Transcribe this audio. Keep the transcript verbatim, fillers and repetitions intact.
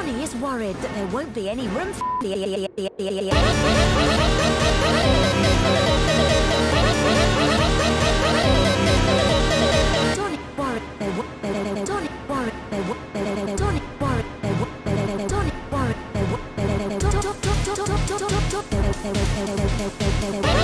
Donnie is worried that there won't be any room for Donnie worried there won't Donnie worried there won't Donnie worried there won't Donnie worried there won't